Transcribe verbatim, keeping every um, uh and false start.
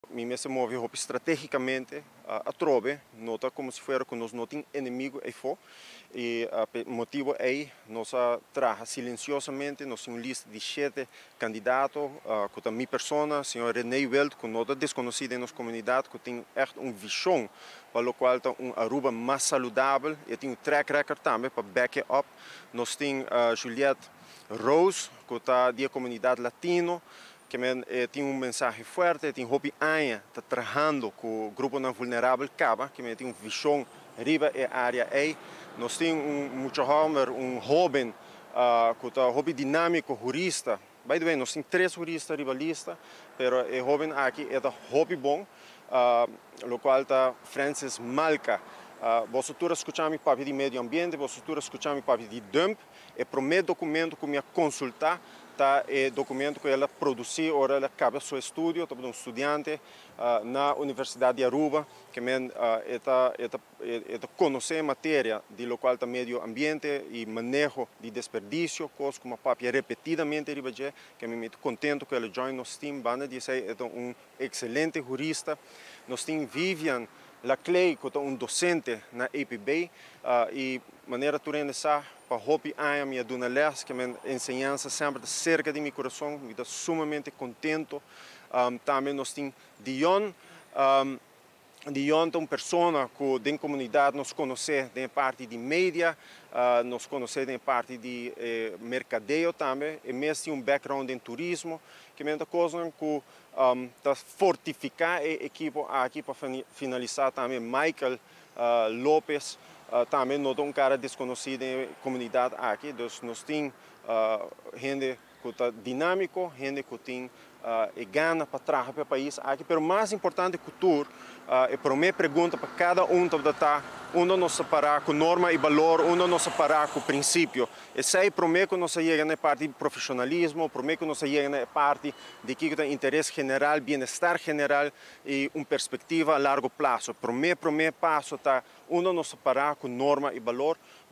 Mi me se move estrategicamente a, a trove, nota como se fuera que nós não tem inimigo aí fora, e o motivo é nós trabalha silenciosamente, nós temos uma lista de sete candidatos, uh, com a minha pessoa, senhor René Welt, que não é desconhecido em nossa comunidade, que tem echt uma visão para o qual está um Aruba mais saudável, e tem um track record também para back it up. Nós temos uh, Juliette Rose, que está da comunidade latino, que eh, tem um mensagem forte, tem Hopi Anha, está trabalhando com o grupo não vulnerável Caba, que tem uma visão riba e área aí. Nós temos um muito jovem, um jovem, uh, que está hobby dinâmico, jurista. By the way, nós temos três juristas rivalistas, mas o jovem aqui é hobby bom, uh, o qual está Francis Malca. Uh, você todos escutamos papo de meio ambiente, você todos escutamos papo de dump, e o primeiro documento que eu consultar tá é documento que ela produziu, ou ela acaba seu estudo, tá um estudante uh, na Universidade de Aruba, que men uh, está está está conhecer matéria de lo qual tá meio ambiente e manejo de desperdício, coisa como papo repetidamente ribaje, que me muito contento que ela join nosso team, banda dizer é um excelente jurista. Nós temos Vivian Laclay, que é um docente na A P B, uh, e maneira turenda sa para Hopi Anha, minha dona Les, que me ensinança sempre cerca de meu coração, me dá sumamente contento. Um, também nós temos Dion, um, Dion é uma pessoa que da comunidade nos conhece da parte de mídia, uh, nos conhece da parte de eh, mercadeio também, e mesmo tem um background em turismo, que é uma coisa que um, tá fortificar a equipe aqui para finalizar também Michael uh, Lopes, uh, também não é um cara desconhecido na comunidade aqui, então nós temos uh, gente que está dinâmico, gente que tem uh, e gana para trabalhar para o país aqui, mas o mais importante que tudo, uh, é para mim pergunta para cada um que está, um não separar com norma e valor, um não separar com princípio. E sei para mim que não se chega na parte de profissionalismo, para mim que não se chega na parte de que tem interesse general, bem-estar general e uma perspectiva a largo prazo. Para mim, para mim passo está um não separar com norma e valor.